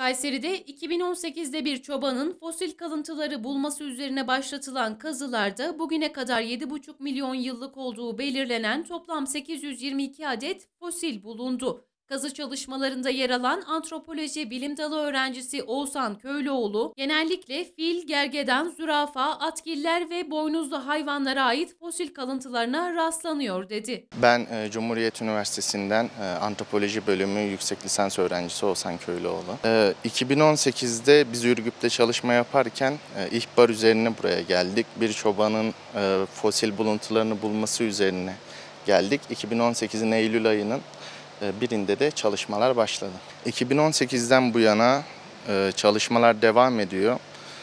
Kayseri'de 2018'de bir çobanın fosil kalıntıları bulması üzerine başlatılan kazılarda bugüne kadar 7,5 milyon yıllık olduğu belirlenen toplam 822 adet fosil bulundu. Kazı çalışmalarında yer alan antropoloji bilim dalı öğrencisi Oğuzhan Köylüoğlu, genellikle fil, gergedan, zürafa, atgiller ve boynuzlu hayvanlara ait fosil kalıntılarına rastlanıyor dedi. Ben Cumhuriyet Üniversitesi'nden antropoloji bölümü yüksek lisans öğrencisi Oğuzhan Köylüoğlu. 2018'de biz Ürgüp'te çalışma yaparken ihbar üzerine buraya geldik. Bir çobanın fosil buluntularını bulması üzerine geldik. 2018'in Eylül ayının birinde de çalışmalar başladı. 2018'den bu yana çalışmalar devam ediyor.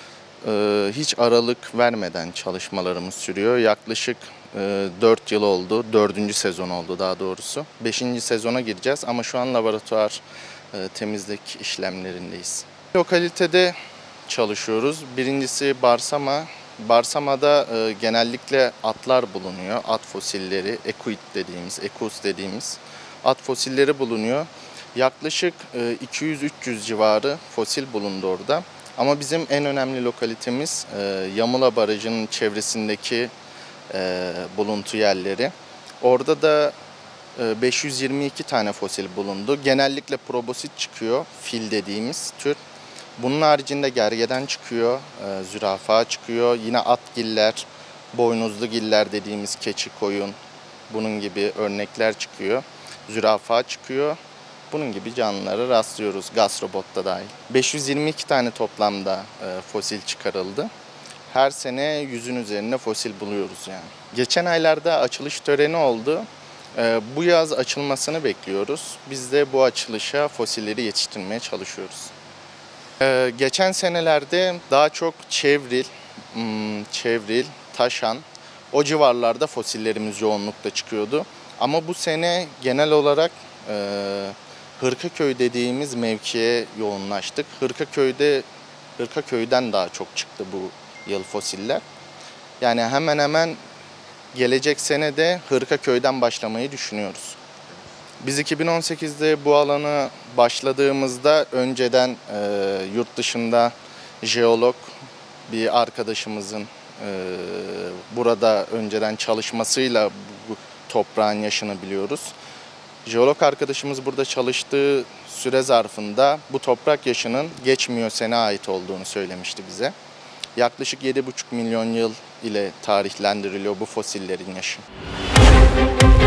Hiç aralık vermeden çalışmalarımız sürüyor. Yaklaşık 4 yıl oldu, 4. sezon oldu daha doğrusu. 5. sezona gireceğiz ama şu an laboratuvar temizlik işlemlerindeyiz. Lokalitede çalışıyoruz. Birincisi Barsama. Barsama'da genellikle atlar bulunuyor. At fosilleri, ekus dediğimiz at fosilleri bulunuyor. Yaklaşık 200-300 civarı fosil bulundu orada. Ama bizim en önemli lokalitemiz Yamula Barajı'nın çevresindeki buluntu yerleri. Orada da 522 tane fosil bulundu. Genellikle probosit çıkıyor, fil dediğimiz tür. Bunun haricinde gergedan çıkıyor, zürafa çıkıyor. Yine atgiller, boynuzlu giller dediğimiz keçi, koyun, bunun gibi örnekler çıkıyor. Zürafa çıkıyor. Bunun gibi canlılara rastlıyoruz, gastrobotta dahil. 522 tane toplamda fosil çıkarıldı. Her sene 100'ün üzerinde fosil buluyoruz yani. Geçen aylarda açılış töreni oldu. Bu yaz açılmasını bekliyoruz. Biz de bu açılışa fosilleri yetiştirmeye çalışıyoruz. Geçen senelerde daha çok Çevril, Taşan, o civarlarda fosillerimiz yoğunlukta çıkıyordu. Ama bu sene genel olarak Hırkaköy dediğimiz mevkiye yoğunlaştık. Hırkaköy'den daha çok çıktı bu yıl fosiller. Yani hemen hemen gelecek sene de Hırkaköy'den başlamayı düşünüyoruz. Biz 2018'de bu alanı başladığımızda önceden yurt dışında jeolog bir arkadaşımızın burada önceden çalışmasıyla bu toprağın yaşını biliyoruz. Jeolog arkadaşımız burada çalıştığı süre zarfında bu toprak yaşının geç Miyosen'e ait olduğunu söylemişti bize. Yaklaşık 7,5 milyon yıl ile tarihlendiriliyor bu fosillerin yaşı.